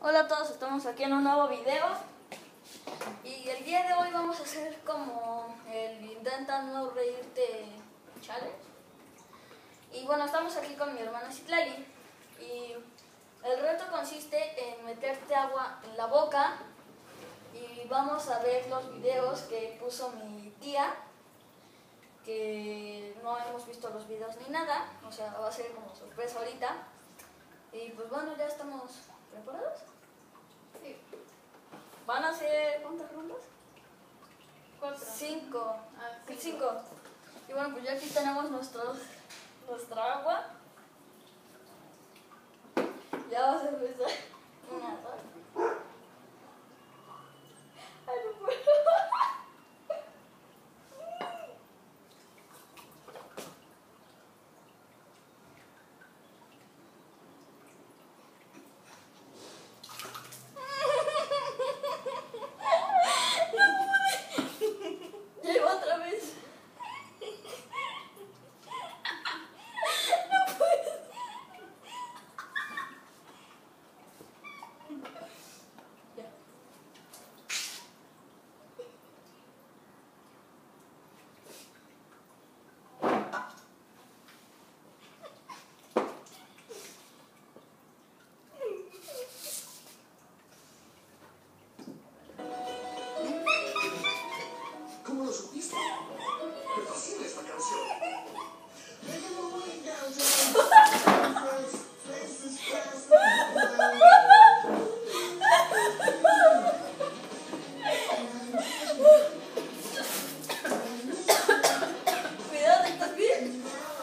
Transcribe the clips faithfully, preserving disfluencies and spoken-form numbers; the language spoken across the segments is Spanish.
Hola a todos, estamos aquí en un nuevo video y el día de hoy vamos a hacer como el intenta no reírte challenge. Y bueno, estamos aquí con mi hermana Citlali y el reto consiste en meterte agua en la boca y vamos a ver los videos que puso mi tía, que no hemos visto los videos ni nada, o sea, va a ser como sorpresa ahorita. Y pues bueno, ya estamos preparados. Sí. ¿Van a hacer cuántas rondas? Cuatro. Cinco. Ah, cinco. Cinco. Y bueno, pues ya aquí tenemos nuestros, nuestra agua. Ya vas a empezar. Una, dos. Ay, no puedo. Llevo otra vez. No puedo. Ya. ¿Cómo lo supiste? Me fascina esta canción. Cuidado, ¿estás bien?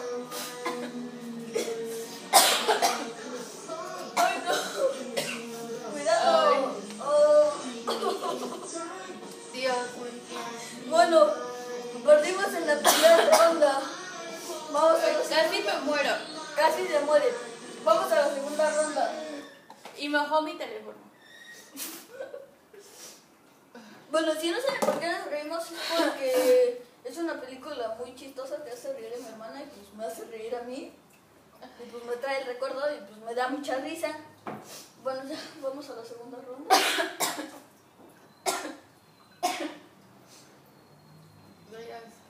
Ay, no. Cuidado. Oh. Dios. Bueno, perdimos en la primera ronda. Vamos a la Casi me muero. Casi se muere. Vamos a la segunda ronda. Y mojó mi teléfono. Bueno, si no saben por qué nos reímos es porque es una película muy chistosa que hace reír a mi hermana y pues me hace reír a mí. Y pues me trae el recuerdo y pues me da mucha risa. Bueno, ya vamos a la segunda ronda. No, ya ves.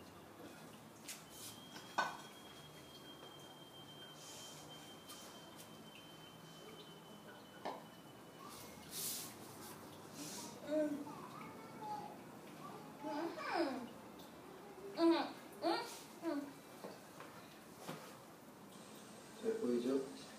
¿Fui yo?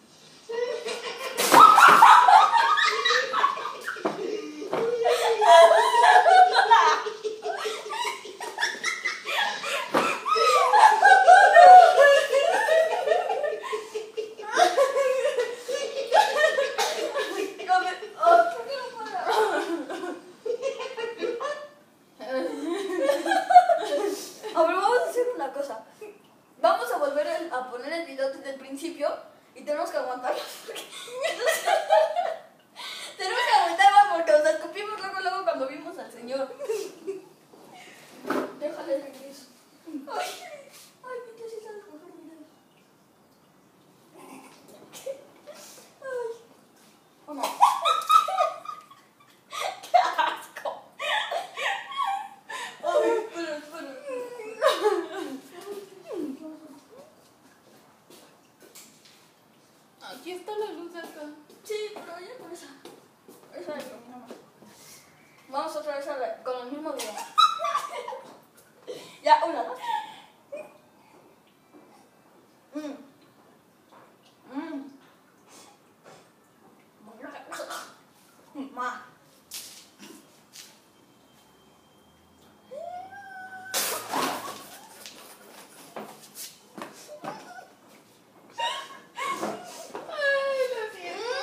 A ver, vamos a hacer una cosa. Vamos a volver el- a poner el video desde el principio y tenemos que aguantarlo porque... tenemos que aguantarlo porque nos escupimos luego, luego cuando vimos al señor. Déjale regreso. Ay, ay, mi tía sí sabe coger videos. Ay. Vamos. ¡Qué asco! Ay, espera, espera. Aquí está la luz acá. Sí, pero ya con esa. Esa es la más. Vamos otra vez a la, con el mismo video. Ya, una, dos. Mm. Mm. Ma. Ay, lo siento.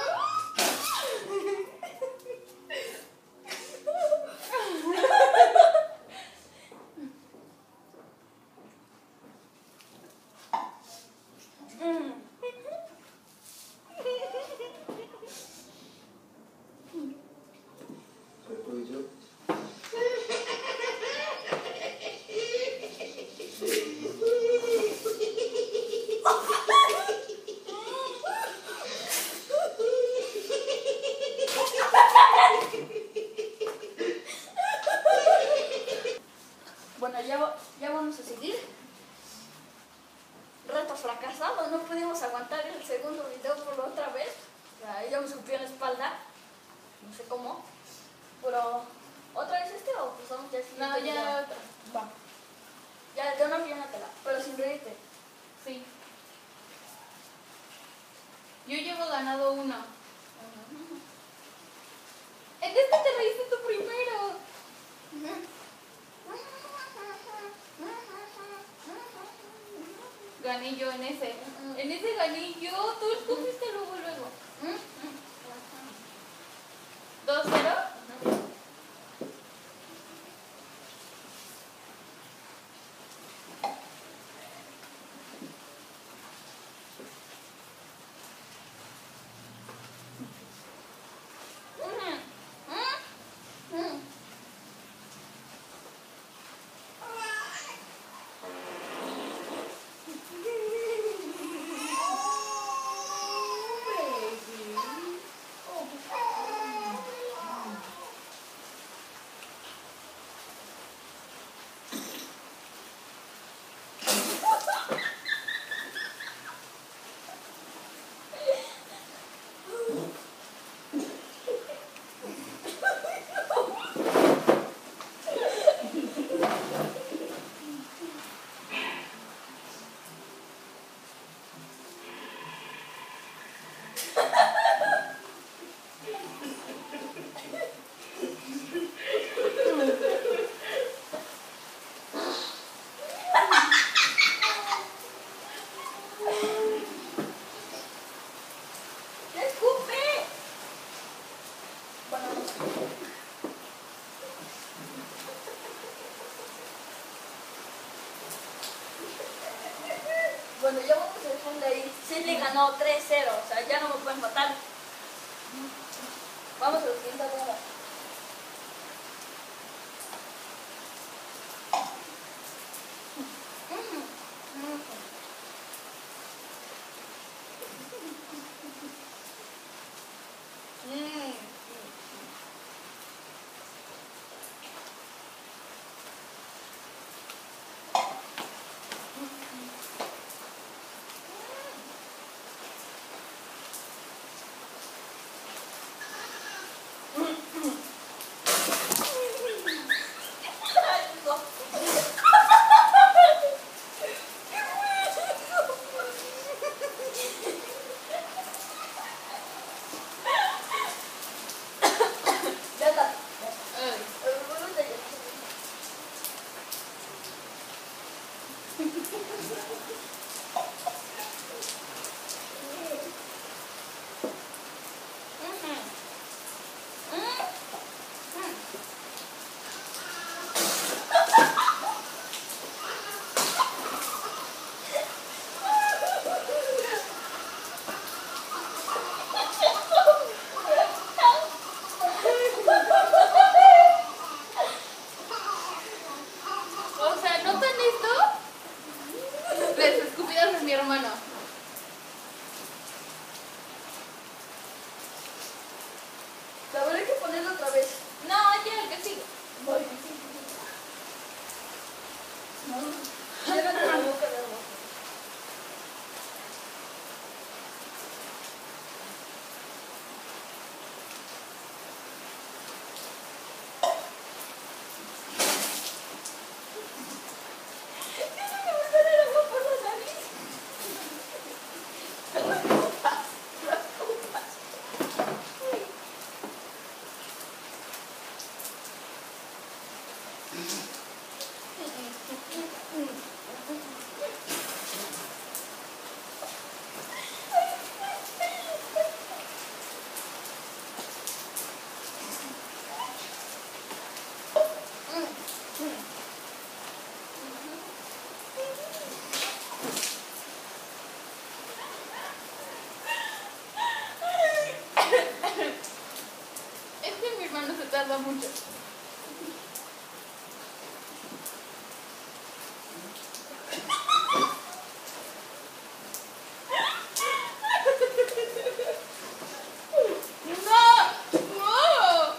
el segundo video por la otra vez. O sea, ella me escupió en la espalda. No sé cómo. Pero, ¿otra vez este o pues vamos ya al siguiente No, ya video? otra. Va. Ya, de una llénatela, pero sin reírte. Sí. Yo llevo ganado uno. En este te reíste tú primero. Gané yo en ese. En ese gané yo. Tú, tú fuiste luego, luego. ¿Dos cero? Bueno, ya vamos a dejarle ahí. Sí le ganó tres cero, o sea, ya no me pueden matar. Vamos a la siguiente ronda. Ya está. Ay. O sea, ¿notan esto? Las escupidas de mi hermano. La verdad hay que ponerlo otra vez. No, ya, el que sigue. Voy. Llévate la boca de agua. Es que mi hermano se tarda mucho. ¡No! ¡No!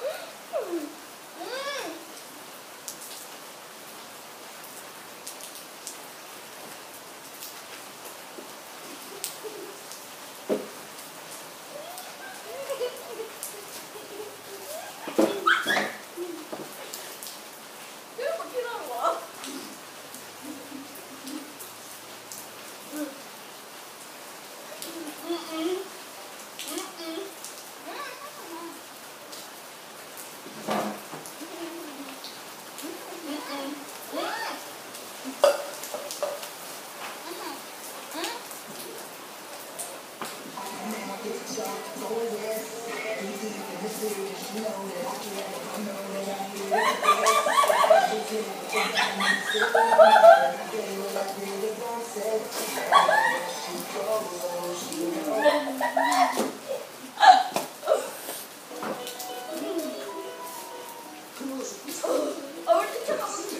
¿Cómo lo supiste? A ver, échame un poquito.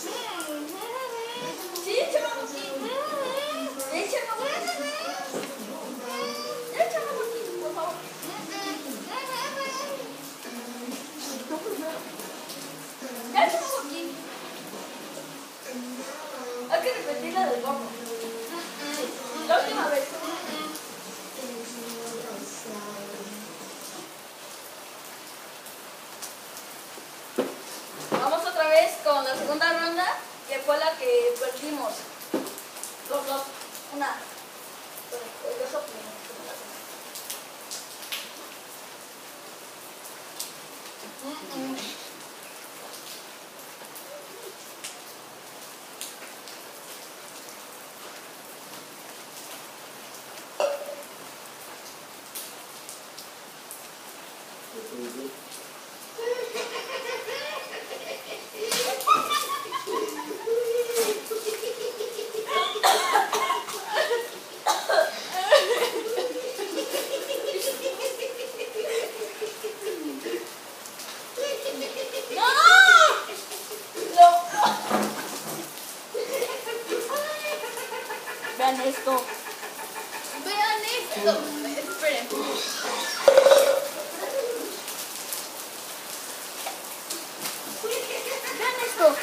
Sí, échame un poquito. Échame un poquito. Échame un poquito, por favor. Ya échame un poquito. Hay que repetir la del gorro. La última vez. Vamos otra vez con la segunda ronda, que fue la que perdimos. Los dos. Una. Yo soplo. Vean esto. Vean esto. Esperen. Vean esto.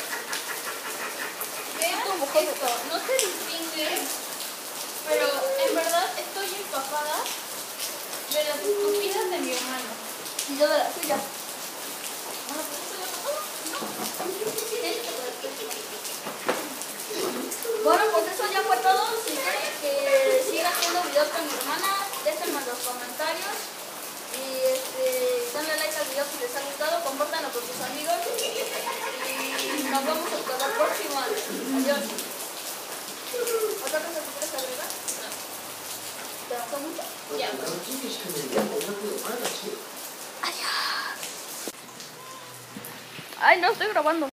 Vean esto. No se distingue, pero en verdad estoy empapada de las escupidas de mi hermano. Y yo de la suya. Bueno, pues eso ya fue todo. Si quieren que siga haciendo videos con mi hermana, déjenme en los comentarios. Y este, denle like al video si les ha gustado, compártanlo con sus amigos. Y nos vemos hasta la próxima. Adiós. ¿Otra cosa que quieres agregar? ¿Te gustó mucho? Ya. Tienes que mediar, no puedo más, ¿sí? Ay, no estoy grabando.